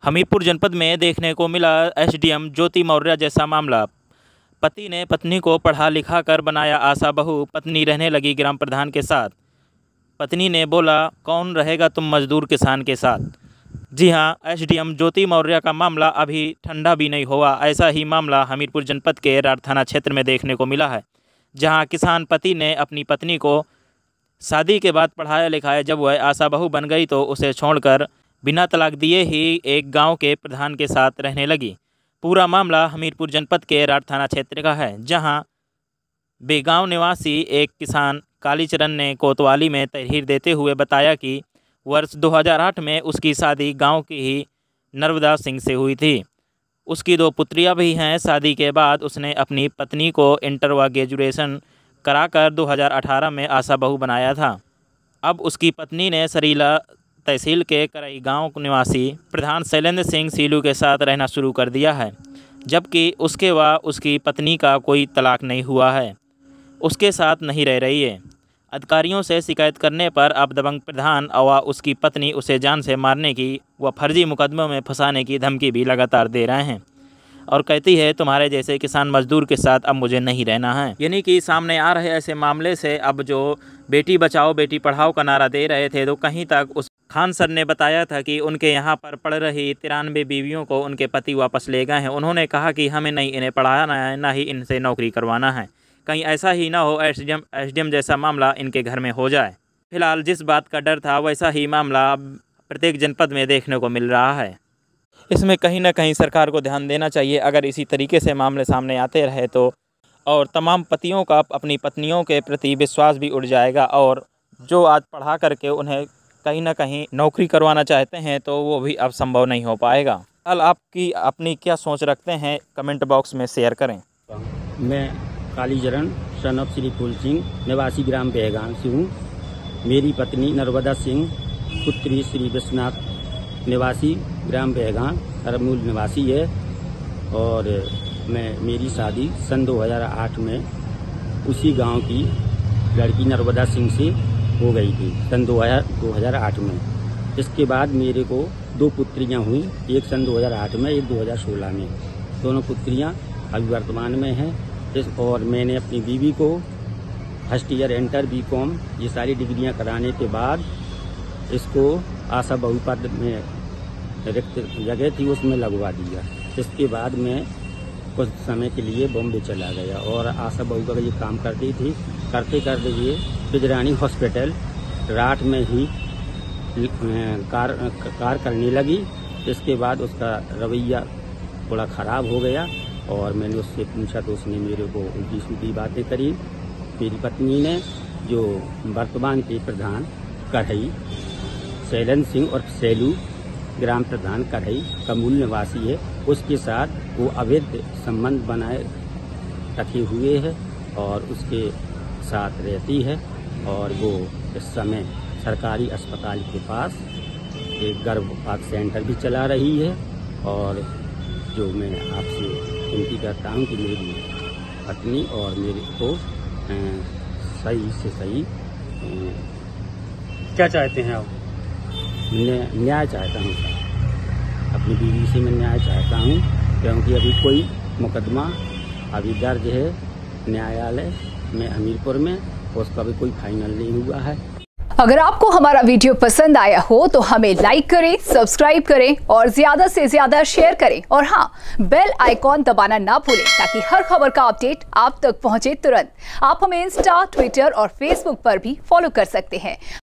हमीरपुर जनपद में देखने को मिला एसडीएम ज्योति मौर्य जैसा मामला। पति ने पत्नी को पढ़ा लिखा कर बनाया आशा बहू, पत्नी रहने लगी ग्राम प्रधान के साथ। पत्नी ने बोला, कौन रहेगा तुम मजदूर किसान के साथ। जी हां, एसडीएम ज्योति मौर्य का मामला अभी ठंडा भी नहीं हुआ। ऐसा ही मामला हमीरपुर जनपद के राढ़ थाना क्षेत्र में देखने को मिला है, जहां किसान पति ने अपनी पत्नी को शादी के बाद पढ़ाया लिखाया। जब वह आशा बहू बन गई तो उसे छोड़कर बिना तलाक दिए ही एक गांव के प्रधान के साथ रहने लगी। पूरा मामला हमीरपुर जनपद के राढ़ थाना क्षेत्र का है, जहां बेगांव निवासी एक किसान कालीचरण ने कोतवाली में तहरीर देते हुए बताया कि वर्ष 2008 में उसकी शादी गांव की ही नर्मदा सिंह से हुई थी। उसकी 2 पुत्रियां भी हैं। शादी के बाद उसने अपनी पत्नी को इंटर व ग्रेजुएशन कराकर 2018 में आशा बहू बनाया था। अब उसकी पत्नी ने सरीला तहसील के करई गांव निवासी प्रधान शैलेंद्र सिंह सीलू के साथ रहना शुरू कर दिया है, जबकि उसके व उसकी पत्नी का कोई तलाक नहीं हुआ है, उसके साथ नहीं रह रही है। अधिकारियों से शिकायत करने पर अब दबंग प्रधान व उसकी पत्नी उसे जान से मारने की व फर्जी मुकदमों में फंसाने की धमकी भी लगातार दे रहे हैं और कहती है, तुम्हारे जैसे किसान मजदूर के साथ अब मुझे नहीं रहना है। यानी कि सामने आ रहे ऐसे मामले से अब जो बेटी बचाओ बेटी पढ़ाओ का नारा दे रहे थे, तो कहीं तक उस खान सर ने बताया था कि उनके यहाँ पर पढ़ रही 93 बीवियों को उनके पति वापस ले गए हैं। उन्होंने कहा कि हमें नहीं इन्हें पढ़ाना है, ना ही इनसे नौकरी करवाना है। कहीं ऐसा ही ना हो एसडीएम जैसा मामला इनके घर में हो जाए। फिलहाल जिस बात का डर था, वैसा ही मामला अब प्रत्येक जनपद में देखने को मिल रहा है। इसमें कहीं ना कहीं सरकार को ध्यान देना चाहिए। अगर इसी तरीके से मामले सामने आते रहे तो और तमाम पतियों का अपनी पत्नियों के प्रति विश्वास भी उड़ जाएगा, और जो आज पढ़ा करके उन्हें कहीं ना कहीं नौकरी करवाना चाहते हैं तो वो भी अब संभव नहीं हो पाएगा। कल आपकी अपनी क्या सोच रखते हैं, कमेंट बॉक्स में शेयर करें। मैं कालीचरण सन ऑफ श्री फूल सिंह निवासी ग्राम बेगान से हूँ। मेरी पत्नी नर्मदा सिंह पुत्री श्री विश्वनाथ निवासी ग्राम बेगान अरमूल निवासी है, और मेरी शादी सन 2008 में उसी गांव की लड़की नर्मदा सिंह से हो गई थी, सन 2008 में। इसके बाद मेरे को 2 पुत्रियां हुई, एक सन 2008 में, एक 2016 में। दोनों पुत्रियां अभी वर्तमान में हैं। और मैंने अपनी बीवी को फर्स्ट ईयर इंटर बीकॉम ये सारी डिग्रियां कराने के बाद इसको आशा बहू पद में रिक्त जगह थी उसमें लगवा दिया। इसके बाद मैं कुछ समय के लिए बॉम्बे चला गया और आशा बहू का ये काम करती थी। करते करते ये बिजरानी हॉस्पिटल राठ में ही कार करने लगी। इसके बाद उसका रवैया थोड़ा ख़राब हो गया और मैंने उससे पूछा तो उसने मेरे को उल्टी सीधी बातें करी। मेरी पत्नी ने, जो वर्तमान के प्रधान कढ़ई शैलेंद्र सिंह और सैलू ग्राम प्रधान कढ़ई कमूल निवासी है, उसके साथ वो अवैध संबंध बनाए रखे हुए है और उसके साथ रहती है। और वो इस समय सरकारी अस्पताल के पास एक गर्भपात सेंटर भी चला रही है। और जो मैं आपसे विनती करता हूँ कि मेरी पत्नी और मेरे को सही से सही क्या चाहते हैं आप? न्याय चाहता हूँ सर, अपनी बीवी से मैं न्याय चाहता हूँ, क्योंकि अभी कोई मुकदमा अभी दर्ज है न्यायालय में हमीरपुर में, उसका भी कोई फाइनल नहीं हुआ है। अगर आपको हमारा वीडियो पसंद आया हो तो हमें लाइक करें, सब्सक्राइब करें और ज्यादा से ज्यादा शेयर करें। और हाँ, बेल आइकॉन दबाना ना भूलें ताकि हर खबर का अपडेट आप तक पहुंचे तुरंत। आप हमें इंस्टा, ट्विटर और फेसबुक पर भी फॉलो कर सकते हैं।